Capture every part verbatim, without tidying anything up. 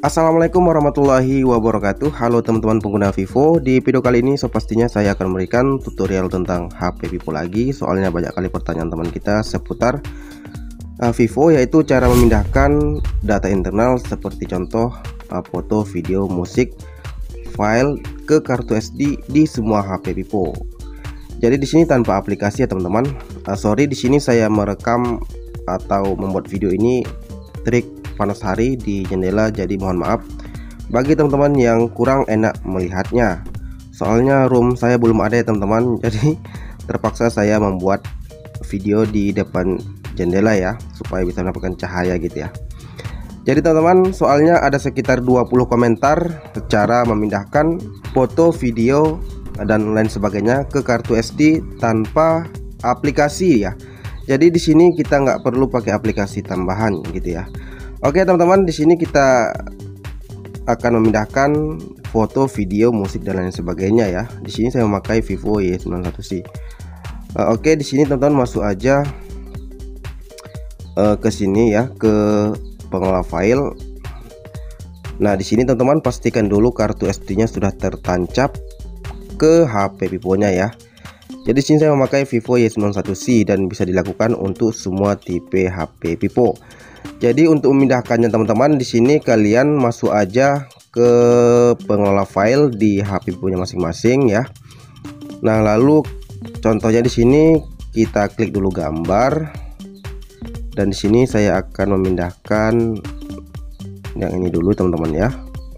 Assalamualaikum warahmatullahi wabarakatuh. Halo teman-teman pengguna Vivo. Di video kali ini so pastinya saya akan memberikan tutorial tentang H P Vivo lagi. Soalnya banyak kali pertanyaan teman kita seputar uh, Vivo, yaitu cara memindahkan data internal seperti contoh uh, foto, video, musik, file ke kartu S D di semua H P Vivo. Jadi di sini tanpa aplikasi ya teman-teman. Uh, sorry di sini saya merekam atau membuat video ini trik panas hari di jendela, jadi mohon maaf bagi teman-teman yang kurang enak melihatnya. Soalnya room saya belum ada ya teman-teman, jadi terpaksa saya membuat video di depan jendela ya, supaya bisa mendapatkan cahaya gitu ya. Jadi teman-teman, soalnya ada sekitar dua puluh komentar cara memindahkan foto, video dan lain sebagainya ke kartu S D tanpa aplikasi ya. Jadi di sini kita nggak perlu pakai aplikasi tambahan gitu ya. Oke teman-teman, di sini kita akan memindahkan foto, video, musik dan lain sebagainya ya. Di sini saya memakai Vivo Y sembilan satu C. Uh, Oke, di sini teman-teman masuk aja uh, ke sini ya, ke pengelola file. Nah, di sini teman-teman pastikan dulu kartu S D-nya sudah tertancap ke H P Vivo-nya ya. Jadi di sini saya memakai Vivo Y sembilan satu C dan bisa dilakukan untuk semua tipe H P Vivo. Jadi untuk memindahkannya teman-teman, di sini kalian masuk aja ke pengelola file di H P Vivo-nya masing-masing ya. Nah, lalu contohnya di sini kita klik dulu gambar. Dan di sini saya akan memindahkan yang ini dulu teman-teman ya.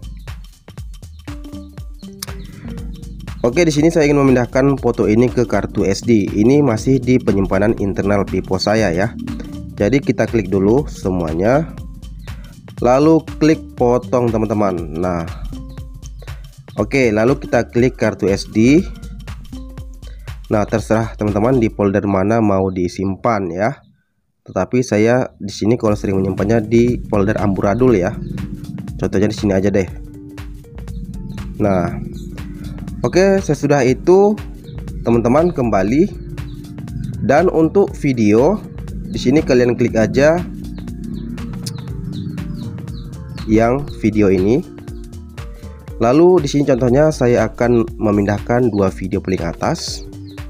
Oke, di sini saya ingin memindahkan foto ini ke kartu S D. Ini masih di penyimpanan internal Vivo saya ya. Jadi kita klik dulu semuanya, lalu klik potong teman-teman. Nah, oke, lalu kita klik kartu S D. Nah, terserah teman-teman di folder mana mau disimpan ya. Tetapi saya di sini kalau sering menyimpannya di folder amburadul ya. Contohnya di sini aja deh. Nah, oke, sesudah itu teman-teman kembali, dan untuk video di sini kalian klik aja yang video ini. Lalu di sini contohnya saya akan memindahkan dua video paling atas.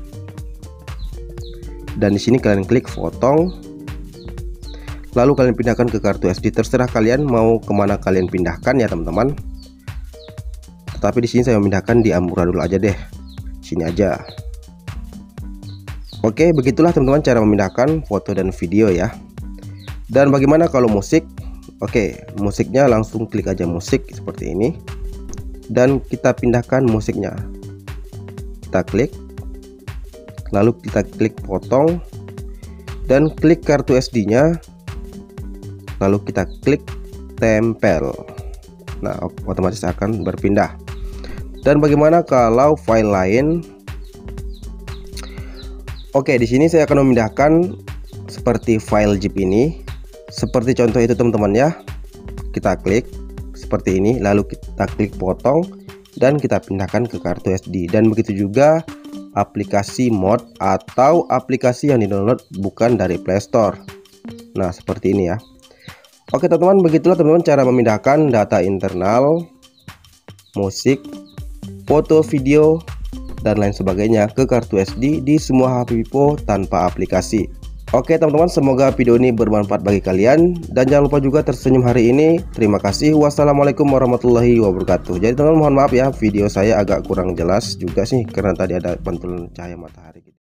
Dan di sini kalian klik potong. Lalu kalian pindahkan ke kartu S D. Terserah kalian mau kemana kalian pindahkan ya teman-teman. Tapi di sini saya memindahkan di amburadul aja deh. Sini aja. Oke, begitulah teman-teman cara memindahkan foto dan video ya. Dan bagaimana kalau musik? Oke, musiknya langsung klik aja musik seperti ini. Dan kita pindahkan musiknya. Kita klik. Lalu kita klik potong. Dan klik kartu S D-nya. Lalu kita klik tempel. Nah, otomatis akan berpindah. Dan bagaimana kalau file lain? Oke, di sini saya akan memindahkan seperti file zip ini. Seperti contoh itu teman-teman ya. Kita klik seperti ini, lalu kita klik potong dan kita pindahkan ke kartu S D. Dan begitu juga aplikasi mod atau aplikasi yang di-download bukan dari Play Store. Nah, seperti ini ya. Oke teman-teman, begitulah teman-teman cara memindahkan data internal, musik, foto, video, dan lain sebagainya ke kartu S D di semua H P Vivo tanpa aplikasi. Oke teman-teman, semoga video ini bermanfaat bagi kalian. Dan jangan lupa juga tersenyum hari ini. Terima kasih. Wassalamualaikum warahmatullahi wabarakatuh. Jadi teman-teman mohon maaf ya, video saya agak kurang jelas juga sih karena tadi ada pantulan cahaya matahari.